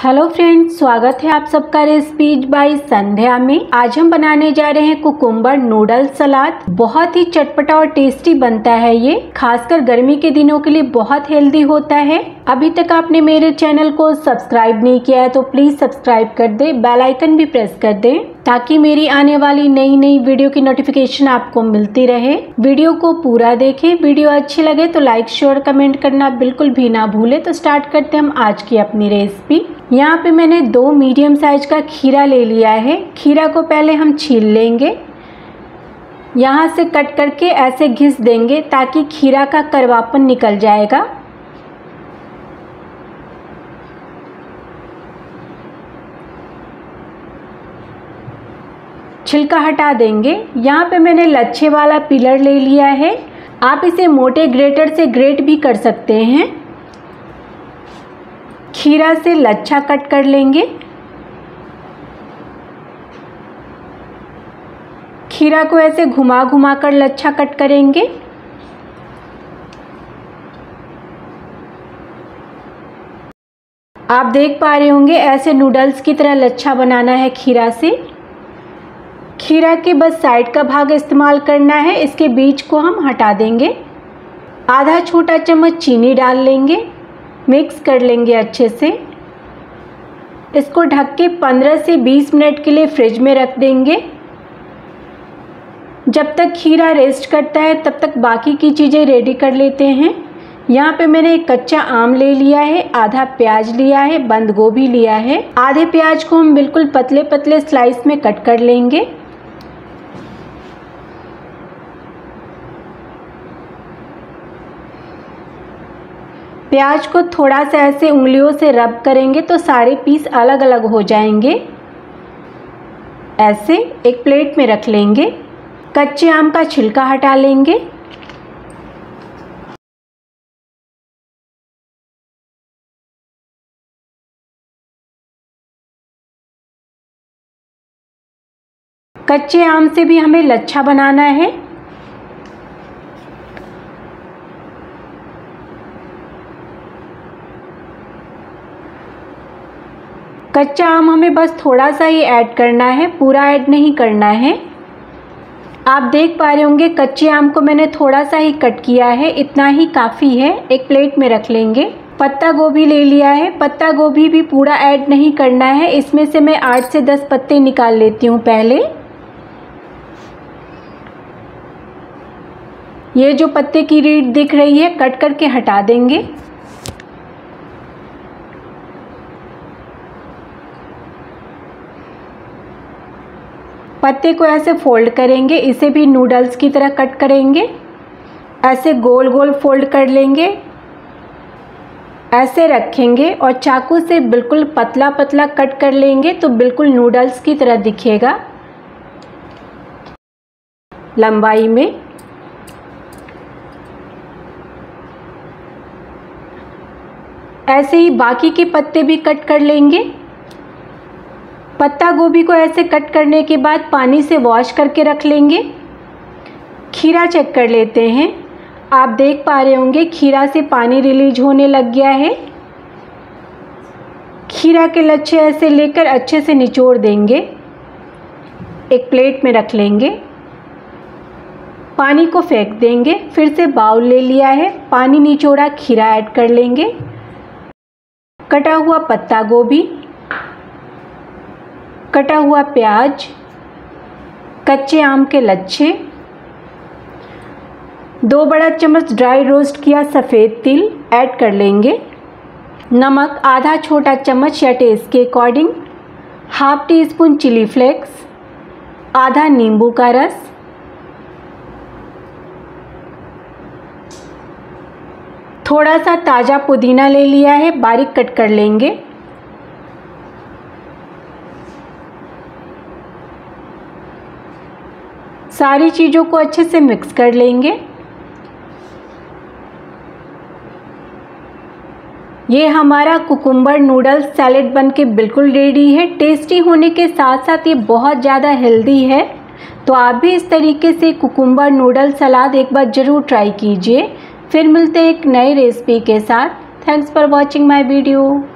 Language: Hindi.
हेलो फ्रेंड्स, स्वागत है आप सबका रेसिपीज बाय संध्या में। आज हम बनाने जा रहे हैं कुकुम्बर नूडल सलाद। बहुत ही चटपटा और टेस्टी बनता है ये, खासकर गर्मी के दिनों के लिए बहुत हेल्दी होता है। अभी तक आपने मेरे चैनल को सब्सक्राइब नहीं किया है तो प्लीज सब्सक्राइब कर दे, बेल आइकन भी प्रेस कर दे ताकि मेरी आने वाली नई वीडियो की नोटिफिकेशन आपको मिलती रहे। वीडियो को पूरा देखें। वीडियो अच्छी लगे तो लाइक शेयर कमेंट करना बिल्कुल भी ना भूले। तो स्टार्ट करते हैं हम आज की अपनी रेसिपी। यहाँ पे मैंने 2 मीडियम साइज का खीरा ले लिया है। खीरा को पहले हम छील लेंगे, यहाँ से कट करके ऐसे घिस देंगे ताकि खीरा का कड़वापन निकल जाएगा। छिलका हटा देंगे। यहाँ पे मैंने लच्छे वाला पिलर ले लिया है। आप इसे मोटे ग्रेटर से ग्रेट भी कर सकते हैं। खीरा से लच्छा कट कर लेंगे। खीरा को ऐसे घुमा घुमा कर लच्छा कट करेंगे। आप देख पा रहे होंगे ऐसे नूडल्स की तरह लच्छा बनाना है खीरा से। खीरा के बस साइड का भाग इस्तेमाल करना है, इसके बीज को हम हटा देंगे। आधा छोटा चम्मच चीनी डाल लेंगे, मिक्स कर लेंगे अच्छे से। इसको ढक के 15 से 20 मिनट के लिए फ्रिज में रख देंगे। जब तक खीरा रेस्ट करता है तब तक बाकी की चीज़ें रेडी कर लेते हैं। यहाँ पे मैंने एक कच्चा आम ले लिया है, आधा प्याज लिया है, बंद गोभी लिया है। आधे प्याज को हम बिल्कुल पतले पतले स्लाइस में कट कर लेंगे। प्याज को थोड़ा सा ऐसे उंगलियों से रब करेंगे तो सारे पीस अलग अलग हो जाएंगे। ऐसे एक प्लेट में रख लेंगे। कच्चे आम का छिलका हटा लेंगे। कच्चे आम से भी हमें लच्छा बनाना है। कच्चा आम हमें बस थोड़ा सा ही ऐड करना है, पूरा ऐड नहीं करना है। आप देख पा रहे होंगे कच्चे आम को मैंने थोड़ा सा ही कट किया है, इतना ही काफ़ी है। एक प्लेट में रख लेंगे। पत्ता गोभी ले लिया है। पत्ता गोभी भी पूरा ऐड नहीं करना है, इसमें से मैं 8 से 10 पत्ते निकाल लेती हूँ पहले। ये जो पत्ते की रीढ़ दिख रही है कट करके हटा देंगे। पत्ते को ऐसे फोल्ड करेंगे, इसे भी नूडल्स की तरह कट करेंगे। ऐसे गोल गोल फोल्ड कर लेंगे, ऐसे रखेंगे और चाकू से बिल्कुल पतला पतला कट कर लेंगे तो बिल्कुल नूडल्स की तरह दिखेगा लंबाई में। ऐसे ही बाकी के पत्ते भी कट कर लेंगे। पत्ता गोभी को ऐसे कट करने के बाद पानी से वॉश करके रख लेंगे। खीरा चेक कर लेते हैं। आप देख पा रहे होंगे खीरा से पानी रिलीज होने लग गया है। खीरा के लच्छे ऐसे लेकर अच्छे से निचोड़ देंगे। एक प्लेट में रख लेंगे। पानी को फेंक देंगे। फिर से बाउल ले लिया है, पानी निचोड़ा खीरा ऐड कर लेंगे। कटा हुआ पत्ता गोभी, कटा हुआ प्याज, कच्चे आम के लच्छे, 2 बड़ा चम्मच ड्राई रोस्ट किया सफ़ेद तिल ऐड कर लेंगे। नमक आधा छोटा चम्मच या टेस्ट के according, half teaspoon chilli flakes, आधा नींबू का रस, थोड़ा सा ताज़ा पुदीना ले लिया है, बारीक कट कर लेंगे। सारी चीज़ों को अच्छे से मिक्स कर लेंगे। ये हमारा कुकुम्बर नूडल्स सैलेड बनके बिल्कुल रेडी है। टेस्टी होने के साथ साथ ये बहुत ज़्यादा हेल्दी है। तो आप भी इस तरीके से कुकुम्बर नूडल सलाद एक बार ज़रूर ट्राई कीजिए। फिर मिलते हैं एक नई रेसिपी के साथ। Thanks for watching my video.